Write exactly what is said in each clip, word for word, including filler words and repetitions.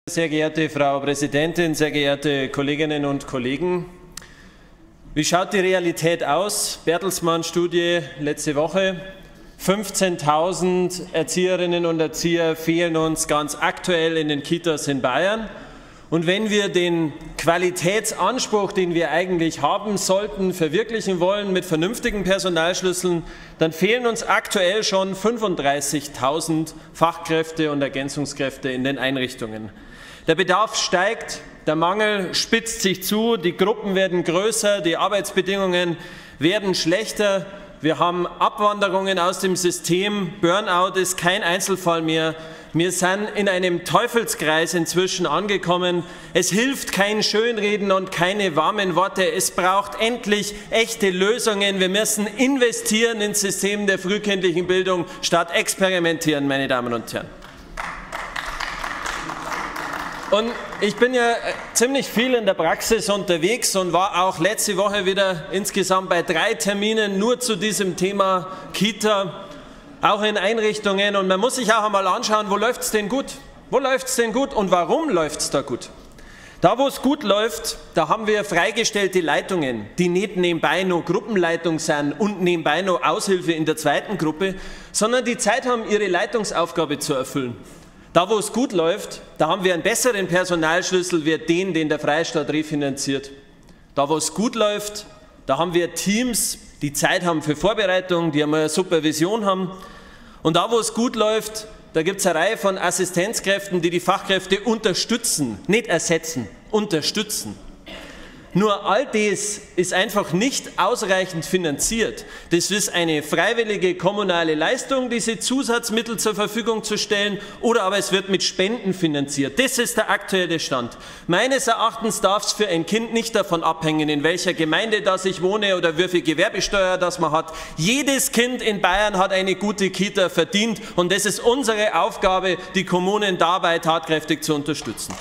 Sehr geehrte Frau Präsidentin, sehr geehrte Kolleginnen und Kollegen! Wie schaut die Realität aus? Bertelsmann-Studie letzte Woche. fünfzehntausend Erzieherinnen und Erzieher fehlen uns ganz aktuell in den Kitas in Bayern. Und wenn wir den Qualitätsanspruch, den wir eigentlich haben sollten, verwirklichen wollen mit vernünftigen Personalschlüsseln, dann fehlen uns aktuell schon fünfunddreißigtausend Fachkräfte und Ergänzungskräfte in den Einrichtungen. Der Bedarf steigt, der Mangel spitzt sich zu, die Gruppen werden größer, die Arbeitsbedingungen werden schlechter. Wir haben Abwanderungen aus dem System, Burnout ist kein Einzelfall mehr. Wir sind in einem Teufelskreis inzwischen angekommen. Es hilft kein Schönreden und keine warmen Worte. Es braucht endlich echte Lösungen. Wir müssen investieren ins System der frühkindlichen Bildung statt experimentieren, meine Damen und Herren. Und ich bin ja ziemlich viel in der Praxis unterwegs und war auch letzte Woche wieder insgesamt bei drei Terminen nur zu diesem Thema Kita, auch in Einrichtungen. Und man muss sich auch einmal anschauen, wo läuft es denn gut? Wo läuft es denn gut und warum läuft es da gut? Da, wo es gut läuft, da haben wir freigestellte Leitungen, die nicht nebenbei noch Gruppenleitung sind und nebenbei noch Aushilfe in der zweiten Gruppe, sondern die Zeit haben, ihre Leitungsaufgabe zu erfüllen. Da, wo es gut läuft, da haben wir einen besseren Personalschlüssel wie den, den der Freistaat refinanziert. Da, wo es gut läuft, da haben wir Teams, die Zeit haben für Vorbereitung, die einmal eine Supervision haben. Und da, wo es gut läuft, da gibt es eine Reihe von Assistenzkräften, die die Fachkräfte unterstützen, nicht ersetzen, unterstützen. Nur all das ist einfach nicht ausreichend finanziert. Das ist eine freiwillige kommunale Leistung, diese Zusatzmittel zur Verfügung zu stellen, oder aber es wird mit Spenden finanziert. Das ist der aktuelle Stand. Meines Erachtens darf es für ein Kind nicht davon abhängen, in welcher Gemeinde das ich wohne oder wie viel Gewerbesteuer das man hat. Jedes Kind in Bayern hat eine gute Kita verdient und es ist unsere Aufgabe, die Kommunen dabei tatkräftig zu unterstützen.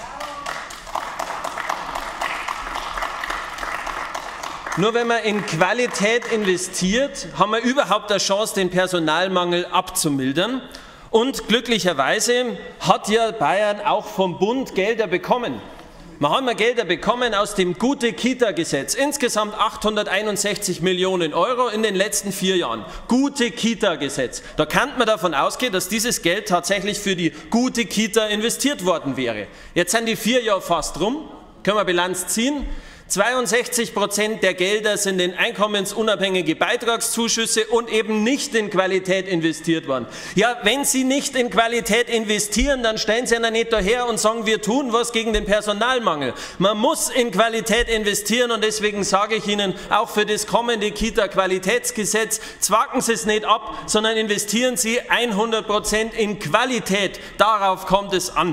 Nur wenn man in Qualität investiert, haben wir überhaupt eine Chance, den Personalmangel abzumildern. Und glücklicherweise hat ja Bayern auch vom Bund Gelder bekommen. Wir haben ja Gelder bekommen aus dem Gute-Kita-Gesetz. Insgesamt achthunderteinundsechzig Millionen Euro in den letzten vier Jahren. Gute-Kita-Gesetz. Da kann man davon ausgehen, dass dieses Geld tatsächlich für die gute Kita investiert worden wäre. Jetzt sind die vier Jahre fast rum. Können wir Bilanz ziehen? zweiundsechzig Prozent der Gelder sind in einkommensunabhängige Beitragszuschüsse und eben nicht in Qualität investiert worden. Ja, wenn Sie nicht in Qualität investieren, dann stellen Sie ja nicht daher und sagen, wir tun was gegen den Personalmangel. Man muss in Qualität investieren und deswegen sage ich Ihnen, auch für das kommende Kita-Qualitätsgesetz, zwacken Sie es nicht ab, sondern investieren Sie hundert Prozent in Qualität. Darauf kommt es an.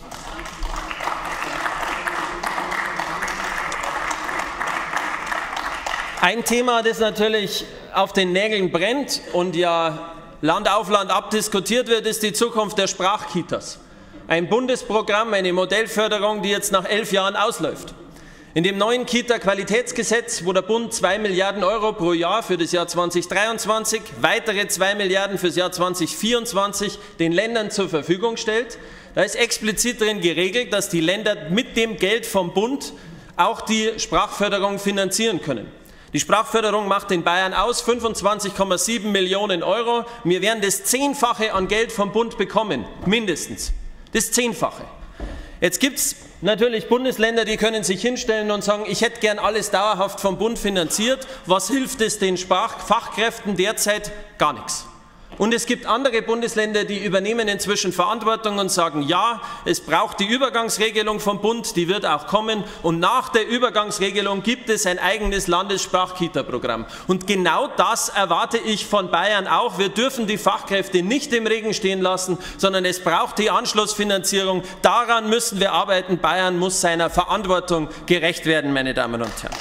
Ein Thema, das natürlich auf den Nägeln brennt und ja Land auf Land ab diskutiert wird, ist die Zukunft der Sprachkitas. Ein Bundesprogramm, eine Modellförderung, die jetzt nach elf Jahren ausläuft. In dem neuen Kita-Qualitätsgesetz, wo der Bund zwei Milliarden Euro pro Jahr für das Jahr zweitausenddreiundzwanzig, weitere zwei Milliarden für das Jahr zweitausendvierundzwanzig den Ländern zur Verfügung stellt, da ist explizit drin geregelt, dass die Länder mit dem Geld vom Bund auch die Sprachförderung finanzieren können. Die Sprachförderung macht in Bayern aus fünfundzwanzig Komma sieben Millionen Euro. Wir werden das Zehnfache an Geld vom Bund bekommen, mindestens. Das Zehnfache. Jetzt gibt es natürlich Bundesländer, die können sich hinstellen und sagen, ich hätte gern alles dauerhaft vom Bund finanziert. Was hilft es den Sprachfachkräften derzeit? Gar nichts. Und es gibt andere Bundesländer, die übernehmen inzwischen Verantwortung und sagen, ja, es braucht die Übergangsregelung vom Bund, die wird auch kommen. Und nach der Übergangsregelung gibt es ein eigenes Landessprach-Kita-Programm. Und genau das erwarte ich von Bayern auch. Wir dürfen die Fachkräfte nicht im Regen stehen lassen, sondern es braucht die Anschlussfinanzierung. Daran müssen wir arbeiten. Bayern muss seiner Verantwortung gerecht werden, meine Damen und Herren.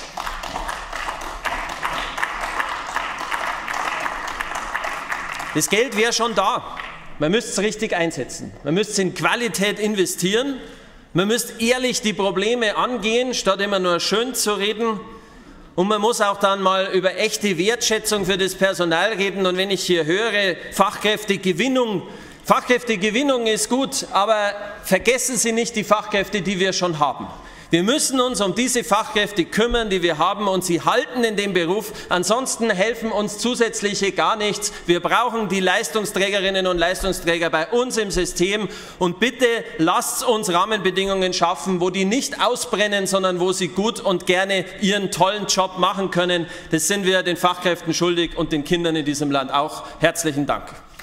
Das Geld wäre schon da. Man müsste es richtig einsetzen. Man müsste es in Qualität investieren. Man müsste ehrlich die Probleme angehen, statt immer nur schön zu reden. Und man muss auch dann mal über echte Wertschätzung für das Personal reden. Und wenn ich hier höre, Fachkräftegewinnung, Fachkräftegewinnung ist gut, aber vergessen Sie nicht die Fachkräfte, die wir schon haben. Wir müssen uns um diese Fachkräfte kümmern, die wir haben, und sie halten in dem Beruf. Ansonsten helfen uns zusätzliche gar nichts. Wir brauchen die Leistungsträgerinnen und Leistungsträger bei uns im System. Und bitte lasst uns Rahmenbedingungen schaffen, wo die nicht ausbrennen, sondern wo sie gut und gerne ihren tollen Job machen können. Das sind wir den Fachkräften schuldig und den Kindern in diesem Land auch. Herzlichen Dank.